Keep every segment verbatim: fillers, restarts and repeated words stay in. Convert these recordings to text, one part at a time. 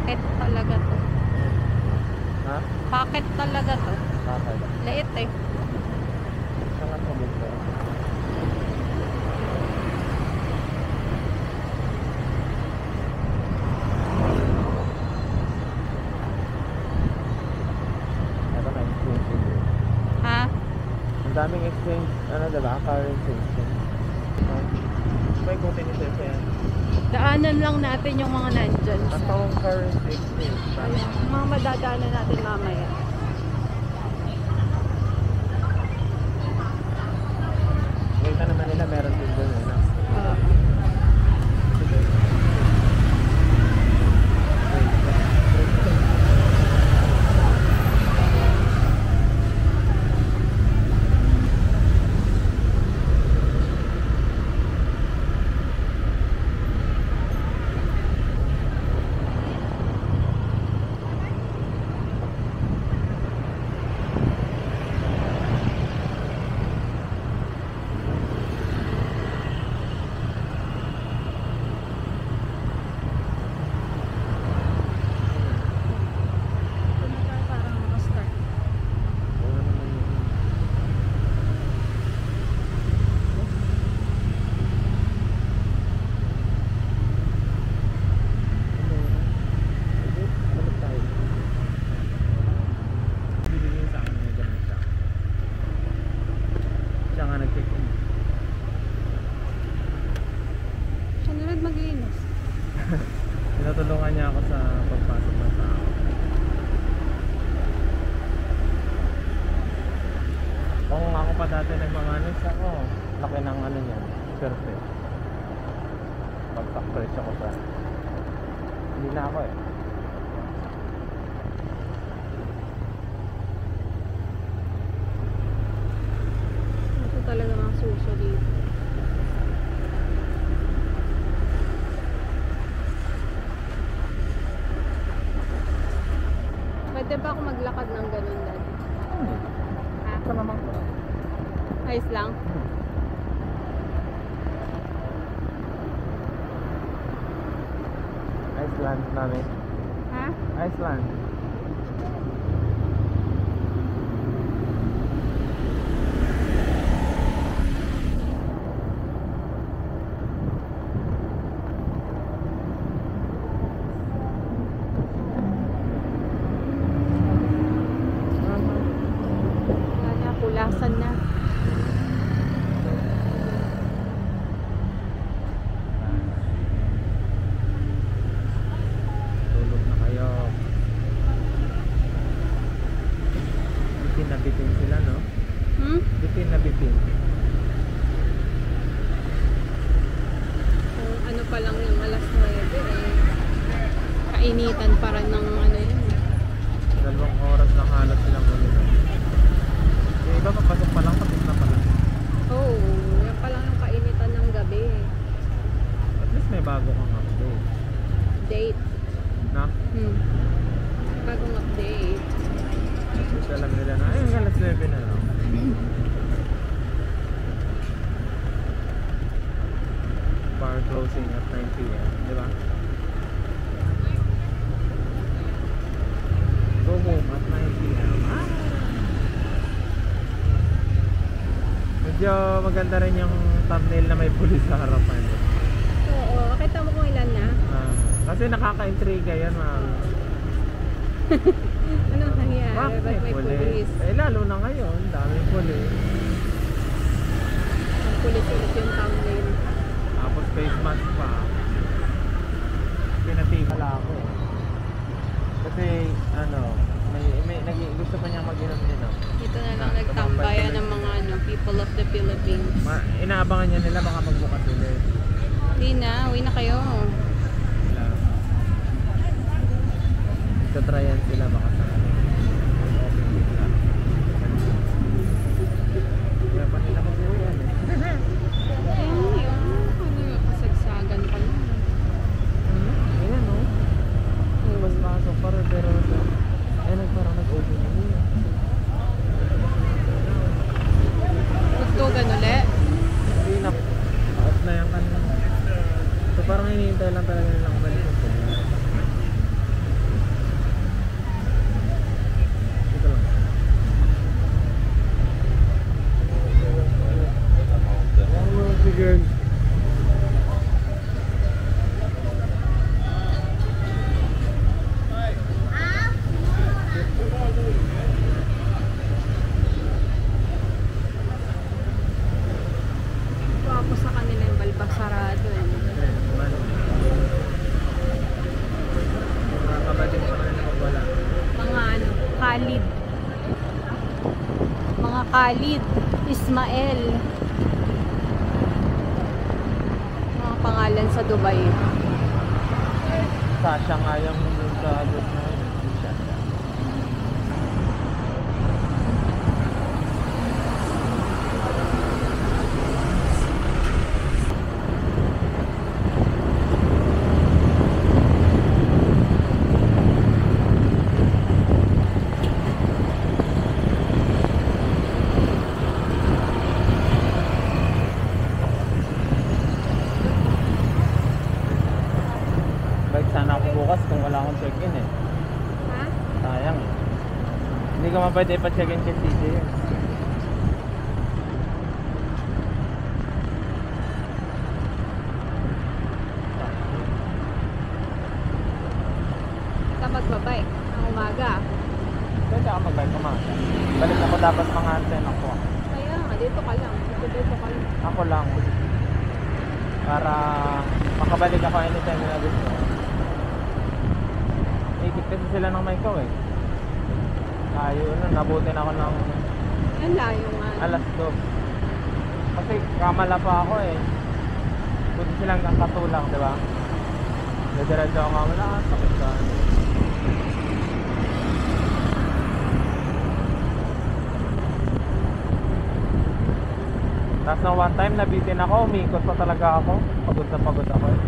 Packet talaga to. Ha? Packet talaga to. Bakit? Liit eh. Saan ka dito? Ito na exchange. Ha? Ang daming exchange, ano diba? Currency exchange. May kung tinisip yan. Daanan lang natin yung mga nandyan. Ang tawang currency exchange. Ayun, yung mga madadaanan natin mamaya. Kita naman nila meron din doon eh. No? Oo. Tinutulungan niya ako sa pagpasok ng tao. Kung ako pa dati nagmamanis ako, laki ng ano niya, swerte. Pagsak-fresh ako sa... Hindi na ako eh. Ito talaga mga suso dito. Pwede ba ako maglakad ng ganun dati? Hmm. Ha? Ito naman ko. Ayos lang? Hmm. Iceland namin. Ha? Iceland. Wala na, kulasan na. Tulog na kayo. Bitin na bitin sila, no? Hmm? Bitin na bitin. Kung ano pa lang yung alas nuwebe eh. Kainitan pa rin ng ano yun. Dalawang oras lang halos silang ulit. Yung iba papasok pa lang, tapos na pala. Oo, oh, yan pa lang yung kainitan ng gabi eh. At least may bago kang update. Date. Na? Hmm. Bagong update. Gusto alam nila na, ayun, alas nuwebe na lang. Bar closing at nine p m Di ba? Go home at nine p m Ah! Medyo maganda rin yung thumbnail na may pulis sa harapan. Eh. Oo, kita mo kung ilan na. Ah, kasi nakaka-intriga yan, ma'am. Anong nangyari? Bakit Ba't may pulis? Eh, lalo na ngayon, daming pulis. Ang pulis ulit yung thumbnail. Tapos face mask pa. Pinatigala ako eh. Kasi, ano, may, may, nag, gusto pa niya mag-inom-inom. Dito na lang nagtambayan ng mga ano, people of the Philippines. Ma, inaabangan niya nila, baka magbukas ulit. Hindi na, uwi na kayo. Wala. Tatryan sila baka sa ano. Okay, bigla. Kaya pa nila mag-uwian eh. Ayun, yun. Ano yung kasagsagan pa lang. Ayan o. May mas pasok pa rin pero eh nagparang nag-open na muna. Tugtugan ulit. Hindi na. Off na yan kanina. So parang hinihintay lang talaga nilang balik yung phone. Khalid, Ismael. Mga pangalan sa Dubai. Sasha nga yung dun sa dun na yun. Sasha. Bike sana ako bukas kung wala akong check-in eh. Ha? Sayang eh. Hindi ka man pwede pa-check-in kay C J eh. Ka magbabay ng umaga. Pwede ako mag-bike umaga. Balik ako dapat mga ten ako. Kaya nga, dito ka lang. Dito, dito ka lang. Ako lang. Para makabalik ako anytime na gusto. Ikit kasi sila ng Maykaw eh. Layo nun, nabutin ako ng Yan layo nga. alas dos. Kasi kamala pa ako eh. Buti silang katulang, di ba? Didiretso ako nga wala, sakit ka. Tapos na one time nabitin ako, umikot pa talaga ako. Pagod na pagod ako eh.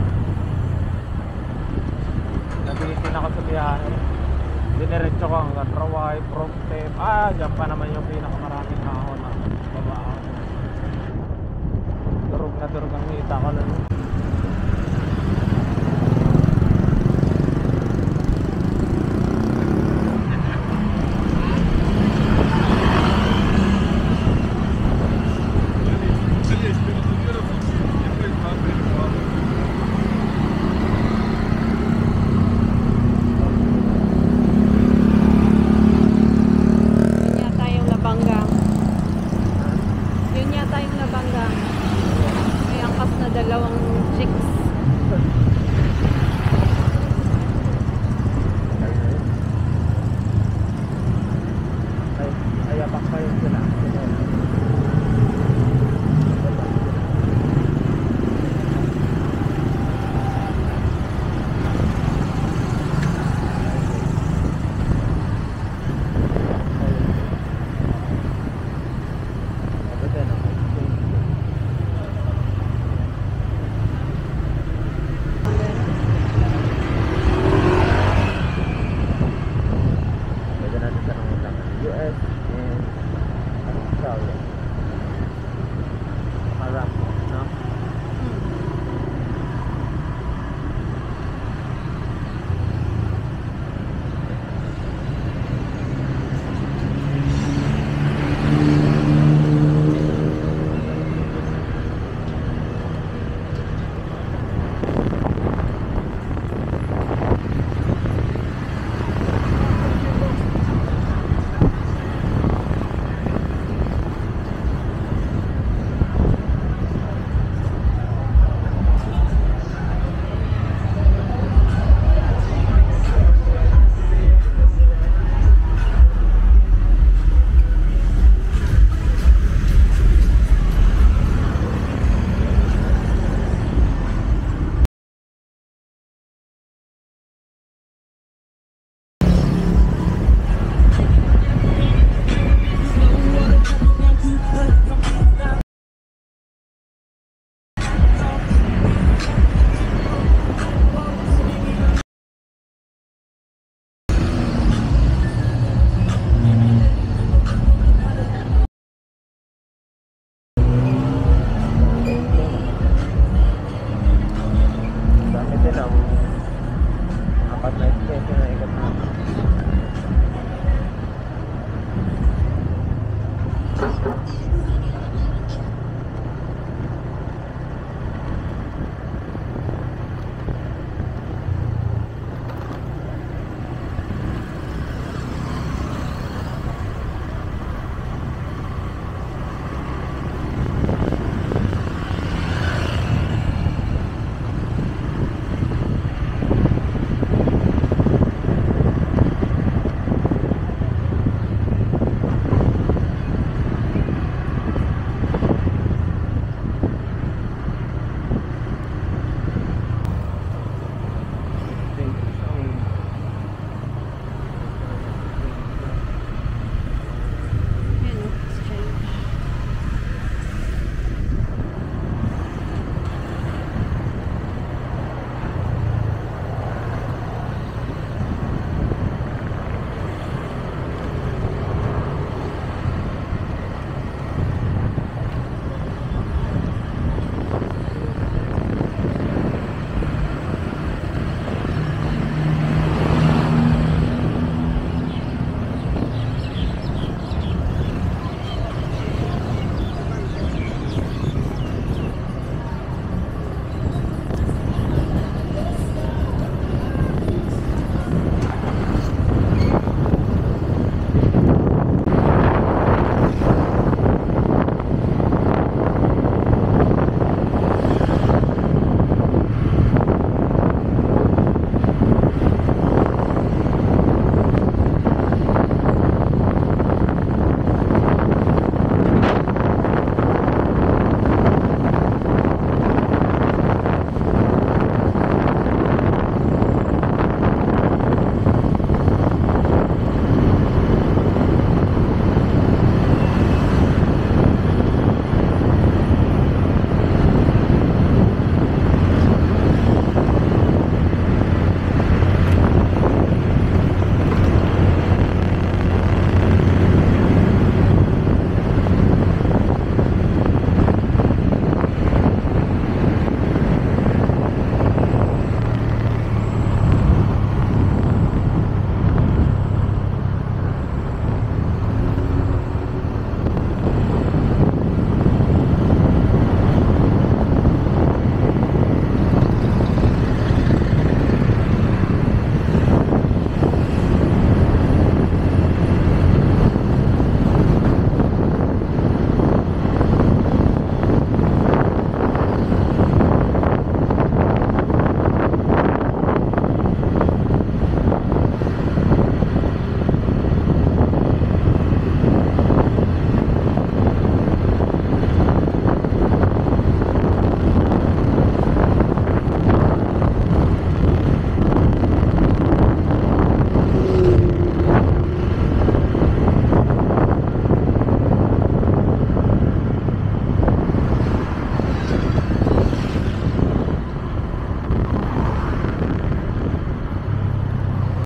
Nabitin ako sa biyahe. Diniretso ko hanggang Rawai, Promtep. Ah, dyan pa naman yung pinakamaraming ahon na baba ako. Durog na durog ang ngita ko nun.